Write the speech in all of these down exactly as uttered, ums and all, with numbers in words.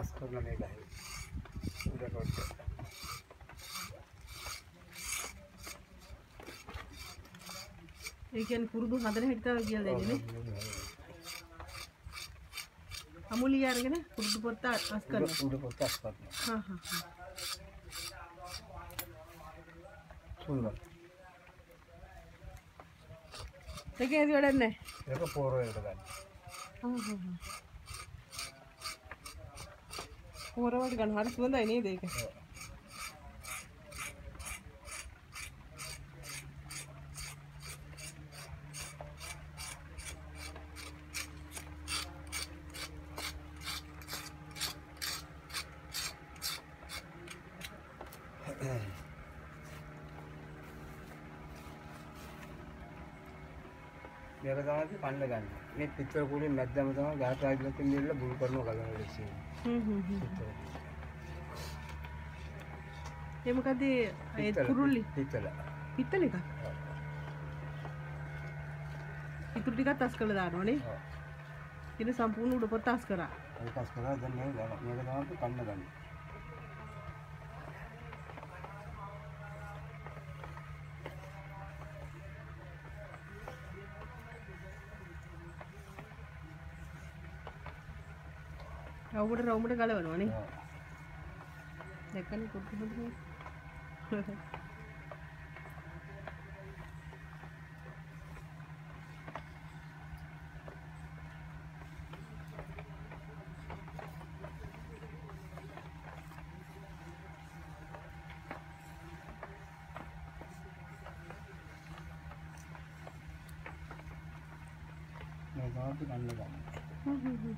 තස් කරන මේ ගහේ උඩට කොට ඒ කියන්නේ පුරුදු හදන හැටි තමයි කියලා දෙන්නේ නේ අමුලිය අරගෙන පුරුදු පොත්ත අස් කරනවා පුරුදු පොත්ත අස් කරනවා හා හා හා සුන්දර ඒකේ ඇති වැඩක් නැහැ ඒක පොර වලට ගන්න හා හා හා පොර වලට ගන්න හරි සුවඳයි නේද ඒක මේක තමයි කන්න ගන්න. මේ පිටර කුලේ මැද්දම තමයි ගහට ආගිලත් ඉඳලා බුරු කරනවා ගලන ලෙසින්. හ්ම් හ්ම් හ්ම්. ඒ මොකද ඒ කුරුල්ලි? පිටල. පිටල එක. ඉතුරු ටිකත් අස් කරලා දානවනේ. ඔව්. ඉතින් සම්පූර්ණ උඩ පොත්ත අස් කරා. ඒක අස් කරා දැන් මේක මේක තමයි කන්න ගන්න. රවුමට රවුමට ගලවනවා නේ. දැක්කනේ කුඩු හොඳයි. මේ ගාවට ගන්න ගන්න. හ්ම් හ්ම් හ්ම්.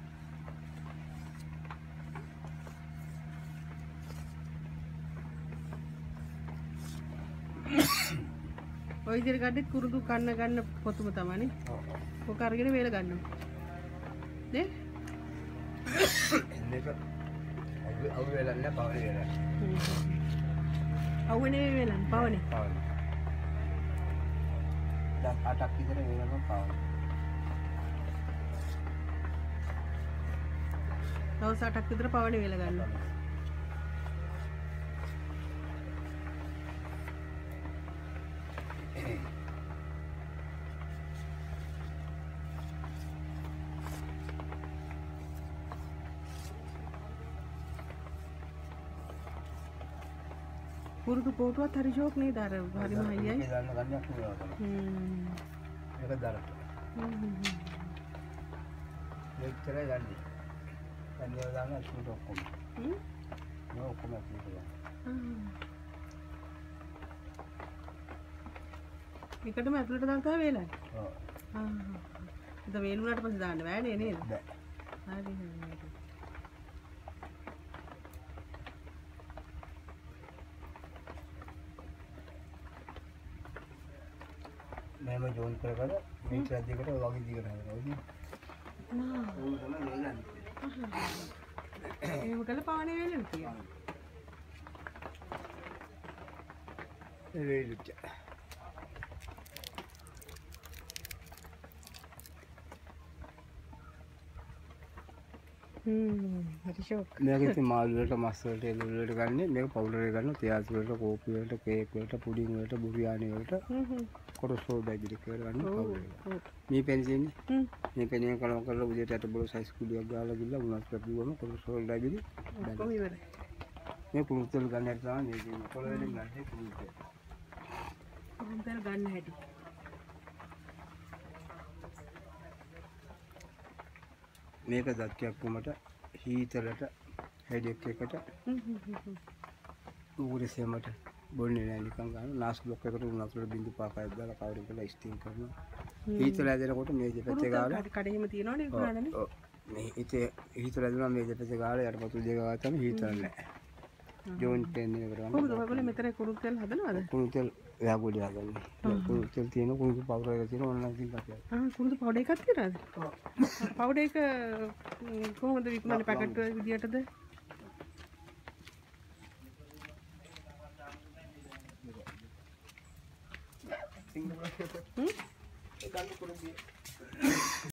ඔය විදිහට ගත්තත් කුරුදු කන්න ගන්න පොතුම තමයිනේ. ඔව්. ඔක අරගෙන වේල ගන්නවා. නේ? මේක අවු වේලක් නෑ පවනේ වේලක්. අවුනේ වේලක් පවනේ. පවනේ. දැන් අටක් විතර වේලක් පවනේ. දවස් අටක් විතර පවනේ වේල ගන්නවා. පුරුදු පොටුවත් හරි ෂෝක් නේද අර හරිම හයියයි ඒක දාන්න ගන්නක් නෙවෙයි. හ්ම් ඒක දාලා. හ්ම් හ්ම් මෙච්චර ගන්නේ. ගන්නේ දාන්න අසුට ඔක්කොම. හ්ම් නෝ ඔක්කොම අසුට දාන්න. එකටම ඇතුළට දාලා තමයි වේලන්නේ. ඔව්. ආ හා. ඒක වේලුණාට පස්සේ දාන්න බෑනේ නේද? බෑ. හරි හරි. මේම ජෝන් කර කර මීටර දෙකකට වගේ දිගට හදනවා නේ. නා. ඕක තමයි වේලන්නේ. එහෙම කළා පානේ වේලෙන්න තියෙනවා. ඒ වේලුච්ච. හ්ම් හරි ෂෝක්. මේක ඉතින් මාළු වලට මස් වලට එළවලු වලට ගන්නේ මේක පවුඩර් එක ගන්නවා තියාසි වලට කෝපි වලට කේක් වලට පුඩින් වලට බුරියානි වලට හ්ම් හ්ම් කොරසෝ බැගිලි කියලා ගන්න පවුඩර් එක. මේ පෙන්සින්නේ හ්ම් මේ පෙනිය කලම කරලා උදේට අට බල සයිස් කුඩියක් ගාලා ගිහලා උනස් කරපුවම කොරසෝ බැගිලි කොහොම ඉවරයි. මේ කුණු තෙල් ගන්න හැටි තමයි මේ කියන්නේ කොළ වලින් ගන්නේ කුණු තෙල්. කොහොම තෙල් ගන්න හැටි. මේක දත්යක් වුමට හීතලට හෙඩෙක් එකට හ්ම් හ්ම් හ්ම් උගුරේ සෙමට බොන්නේ නැහැ නිකන් ගන්න නාස් බ්ලොක් එකට උණු වතුර බින්දු පහක් දාලා කවුරු කරලා ස්ටීම් කරනවා හීතල ඇදෙනකොට මේ දෙපැත්තේ ගාලා කඩේම තියෙනවනේ උගුරානේ ඔව් මේ හිතේ හීතල ඇදුනා මේ දෙපැත්තේ ගාලා යටපතුල් දෙක ගාතම හීතල නැහැ ජෝන් පෙන්නේ කරනවා කොහොමද ඔයගොල්ලෝ මෙතන කුණු තෙල් හදනවද කුණු තෙල් එයා ගොඩ හදන්නේ කුණු තෙල් තියෙන කුණු පවුඩර් එක තියෙන ඕන නම් ඉතින් පස්සේ ආ කුණු පවුඩර් එකක් තියනවද ඔව් පවුඩර් එක කොහොමද විකුණන්නේ පැකට් විදියටද සිංගප්පූරේ හ්ම් ඒක අන්න කුරුදී